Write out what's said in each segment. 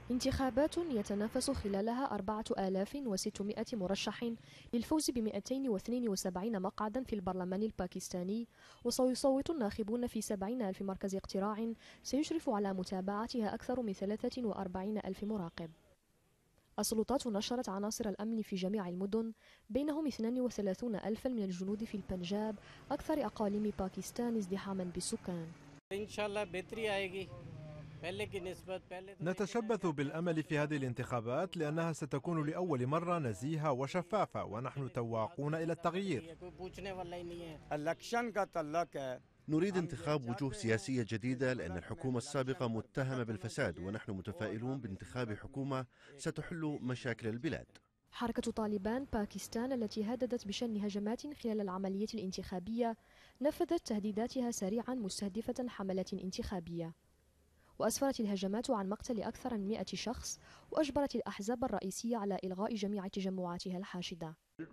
انتخابات يتنافس خلالها 4600 مرشح للفوز ب 272 مقعدا في البرلمان الباكستاني، وسيصوت الناخبون في 70 ألف مركز اقتراع سيشرف على متابعتها أكثر من 43 ألف مراقب. السلطات نشرت عناصر الأمن في جميع المدن، بينهم 32 ألفا من الجنود في البنجاب، أكثر أقاليم باكستان ازدحاما بالسكان. نتشبث بالأمل في هذه الانتخابات لأنها ستكون لأول مرة نزيهة وشفافة، ونحن تواقون إلى التغيير. نريد انتخاب وجوه سياسية جديدة لأن الحكومة السابقة متهمة بالفساد، ونحن متفائلون بانتخاب حكومة ستحل مشاكل البلاد. حركة طالبان باكستان التي هددت بشن هجمات خلال العملية الانتخابية نفذت تهديداتها سريعا مستهدفة حملات انتخابية، وأسفرت الهجمات عن مقتل أكثر من 100 شخص، وأجبرت الأحزاب الرئيسية على إلغاء جميع تجمعاتها الحاشدة.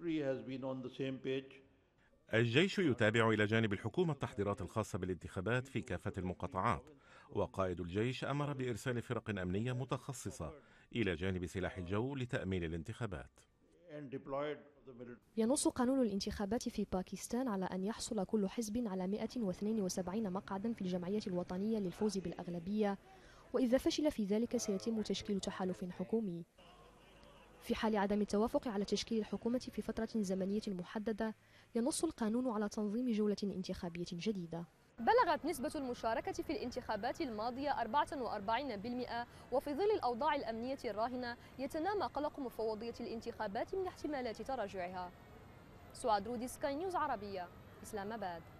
الجيش يتابع إلى جانب الحكومة التحضيرات الخاصة بالانتخابات في كافة المقاطعات، وقائد الجيش أمر بإرسال فرق أمنية متخصصة إلى جانب سلاح الجو لتأمين الانتخابات. ينص قانون الانتخابات في باكستان على أن يحصل كل حزب على 172 مقعدا في الجمعية الوطنية للفوز بالأغلبية، وإذا فشل في ذلك سيتم تشكيل تحالف حكومي. في حال عدم التوافق على تشكيل الحكومة في فترة زمنية محددة، ينص القانون على تنظيم جولة انتخابية جديدة. بلغت نسبة المشاركة في الانتخابات الماضية 44%، وفي ظل الأوضاع الأمنية الراهنة يتنامى قلق مفوضية الانتخابات من احتمالات تراجعها. سعاد رودي، سكاي نيوز عربية، إسلام آباد.